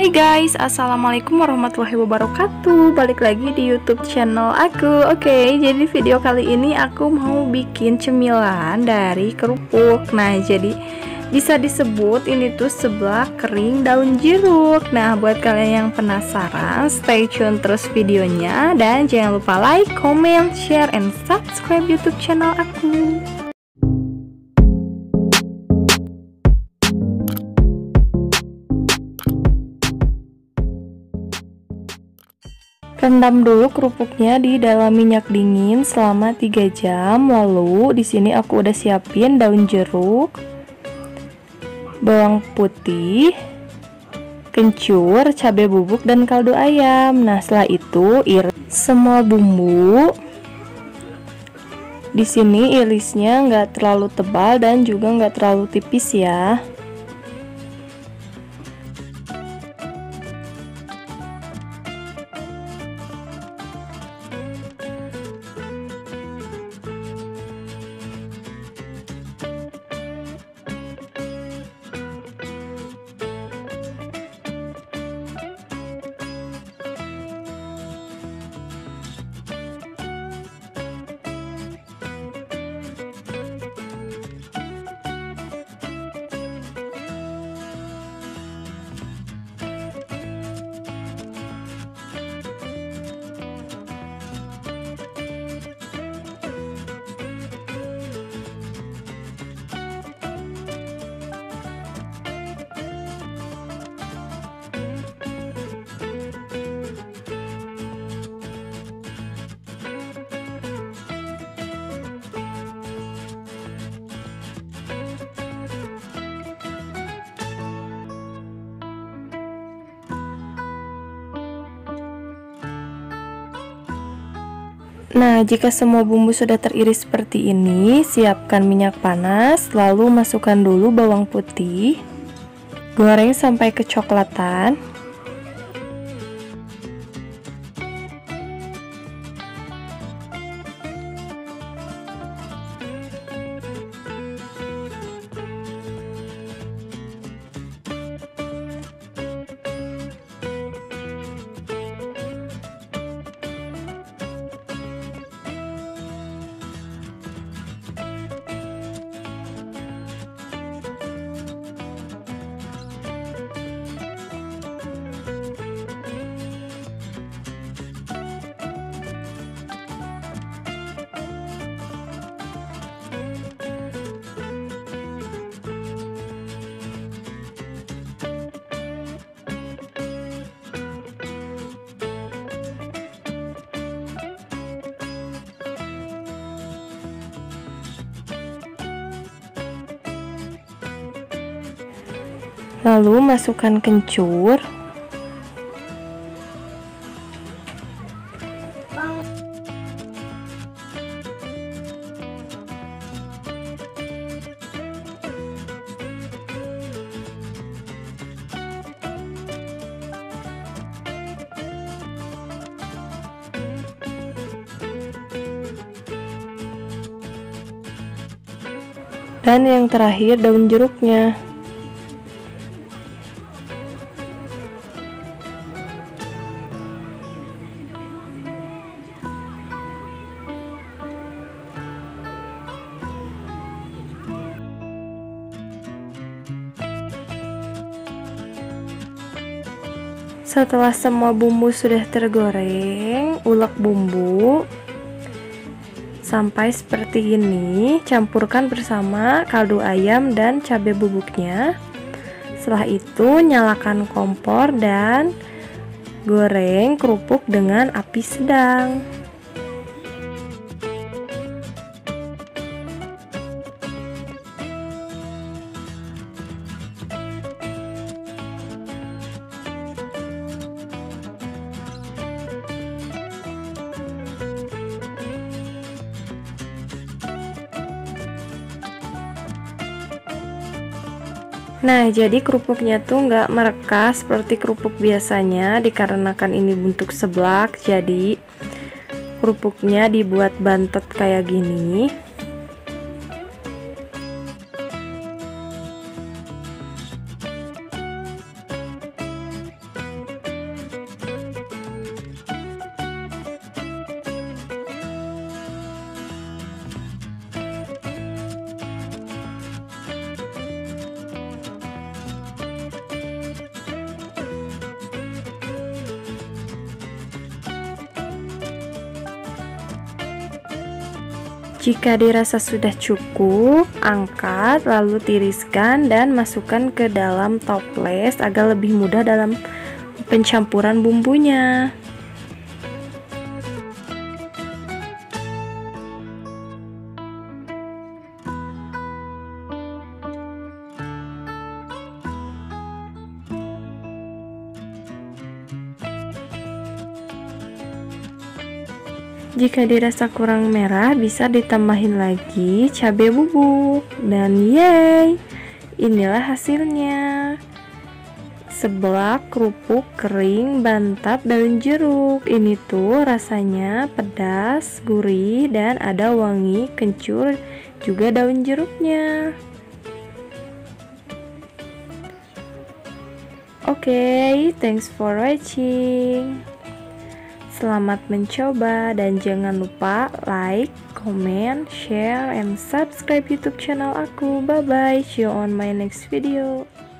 Hey guys, assalamualaikum warahmatullahi wabarakatuh. Balik lagi di YouTube channel aku. Oke, jadi video kali ini aku mau bikin cemilan dari kerupuk. Nah, jadi bisa disebut ini tuh seblak kering daun jeruk. Nah, buat kalian yang penasaran, stay tune terus videonya. Dan jangan lupa like, comment, share, and subscribe YouTube channel aku. Rendam dulu kerupuknya di dalam minyak dingin selama 3 jam. Lalu di sini aku udah siapin daun jeruk, bawang putih, kencur, cabai bubuk, dan kaldu ayam. Nah, setelah itu iris semua bumbu. Di sini irisnya nggak terlalu tebal dan juga nggak terlalu tipis ya. Nah, jika semua bumbu sudah teriris seperti ini, siapkan minyak panas, lalu masukkan dulu bawang putih, goreng sampai kecoklatan. Lalu masukkan kencur, dan yang terakhir daun jeruknya. Setelah semua bumbu sudah tergoreng, ulek bumbu sampai seperti ini. Campurkan bersama kaldu ayam dan cabai bubuknya. Setelah itu nyalakan kompor dan goreng kerupuk dengan api sedang. Nah, jadi kerupuknya tuh nggak merekah seperti kerupuk biasanya, dikarenakan ini bentuk seblak, jadi kerupuknya dibuat bantet kayak gini. Jika dirasa sudah cukup, angkat lalu tiriskan dan masukkan ke dalam toples agar lebih mudah dalam pencampuran bumbunya. Jika dirasa kurang merah, bisa ditambahin lagi cabai bubuk. Dan yeay, inilah hasilnya. Seblak kerupuk kering bantap daun jeruk. Ini tuh rasanya pedas, gurih, dan ada wangi kencur juga daun jeruknya. Oke, thanks for watching. Selamat mencoba dan jangan lupa like, comment, share, and subscribe YouTube channel aku. Bye bye, see you on my next video.